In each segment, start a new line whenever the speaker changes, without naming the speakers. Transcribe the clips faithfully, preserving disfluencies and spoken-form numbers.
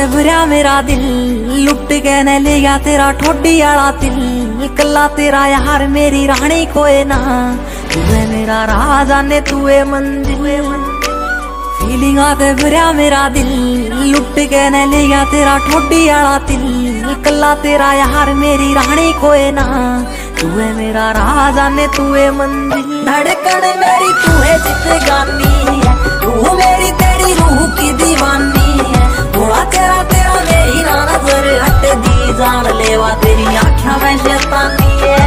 ते भरया मेरा दिल लुट के न ले गया तेरा ठोडी आला दिल। कला तेरा यार मेरी रानी कोई ना, तू है मेरा राजा ने तू है मंजिल। फीलिंग आते भरया मेरा दिल लुट के न ले गया तेरा ठोडी आला दिल। कला तेरा यार मेरी रानी कोई ना, तू है मेरा राजा ने तू है मंजिल। धड़कन मेरी तू है जिंदगानी है, तू मेरी तेरी रूह की दीवानी है। थोड़ा तेरा तेरा मेरी ना नजर हट दी, जान लेवा तेरी आँखों में शैतानी है।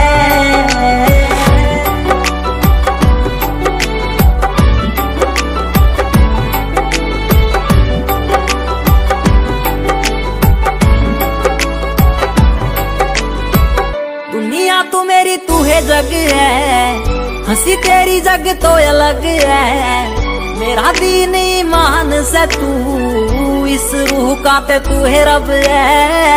दुनिया तू मेरी तू है जग है, हंसी तेरी जग तो अलग है। मेरा दीन ईमान से तू, इस रूह का ते तू है रब है।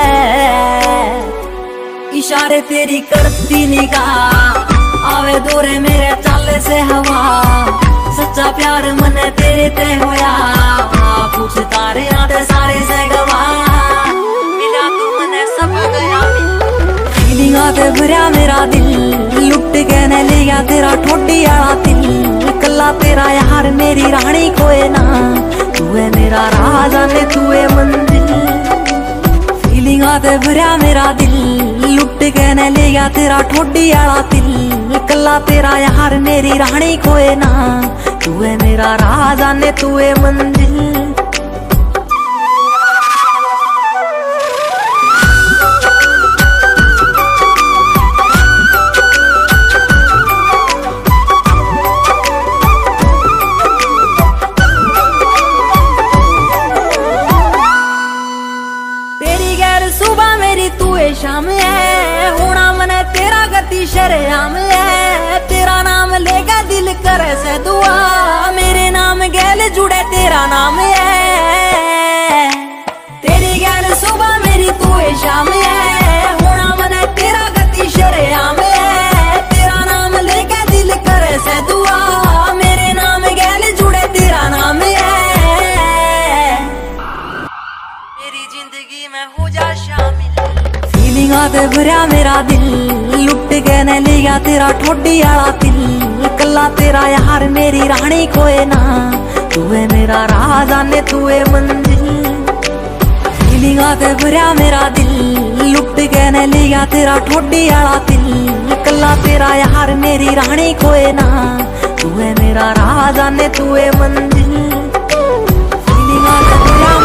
इशारे तेरी करती निगाह, आवे दूरे मेरे चाले से हवा। सच्चा प्यार मने तेरे ते होया, पूछ तारे आते सारे से गवा। मिला तू मने सब गया, फीलिंग आते भरया मेरा दिल लुट के न ले गया तेरा ठोडी आला दिल। कला तेरा यार मेरी रानी कोई ना, तू है मेरा राजा ने तू है मंजिल। फीलिंग आते भरया मेरा दिल लुट के न ले गया तेरा ठोडी आला दिल। कला तेरा यार मेरी रानी कोई ना, तू है मेरा राजा ने तू है मंजिल। सुबह मेरी तू है शाम है, होना मने तेरा गति शरेआम है। तेरा नाम लेगा दिल करे से दुआ, मेरे नाम गैल जुड़े तेरा नाम है। तेरी गैल सुबह मेरी तू है शाम है, होना मने तेरा गति शरेआम है। तेरा नाम लेगा दिल करे से दुआ, मेरे नाम गैल जुड़े तेरा नाम है। मेरी जिंदगी में हो जा शामिल। फीलिंग आते भरया मेरा दिल लुट के न ले गया तेरा ठोडी आला दिल। कला तेरा यार मेरी रानी कोई ना, तू है मेरा राजा ने तू है मंजिल। फीलिंग आते भरया मेरा दिल लुट के न ले गया तेरा ठोडी आला दिल। कला तेरा यार मेरी रानी कोई ना, तू है मेरा राजा ने तू है मंजिल। फीलिंग आते भरया